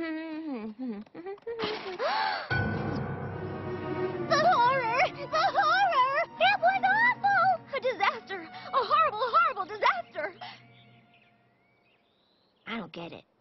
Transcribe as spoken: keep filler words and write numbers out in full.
horror! The horror! It was awful! A disaster! A horrible, horrible disaster! I don't get it.